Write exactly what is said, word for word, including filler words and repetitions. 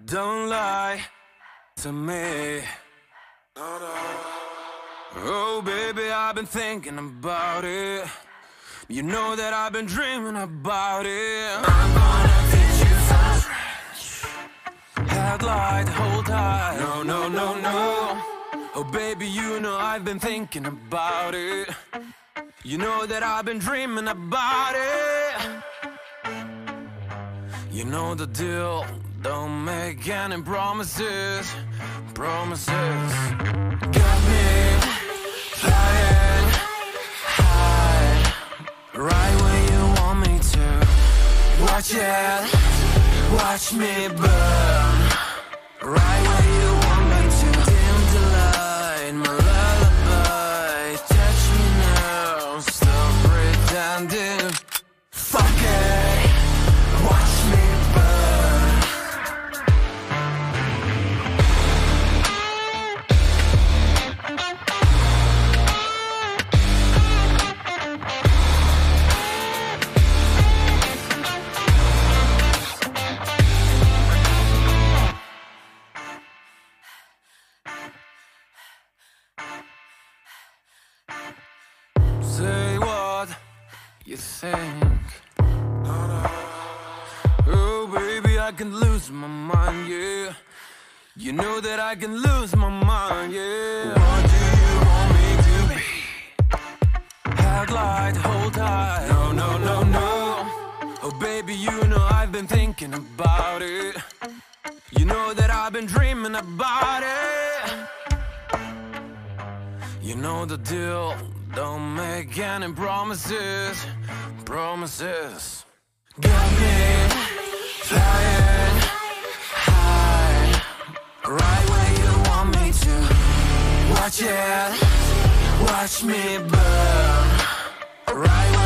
Don't lie to me. Oh baby, I've been thinking about it. You know that I've been dreaming about it. I'm gonna teach you some French. Headlight, hold tight. No, no, no, no. Oh baby, you know I've been thinking about it. You know that I've been dreaming about it. You know the deal, don't make any promises. Promises got me flying high, right where you want me to. Watch it, watch me burn, right where you want me to. Dim the light, my lullaby. Touch me now, stop pretending. Fuck it, watch me burn. Say what you think. Oh baby, I can lose my mind, yeah. You know that I can lose my mind, yeah. What do you want me to be? Headlight, hold tight. No, no, no, no. Oh baby, you know I've been thinking about it. You know that I've been dreaming about it. You know the deal, don't make any promises. Promises got me flying high, right where you want me to. Watch it, watch me burn, right where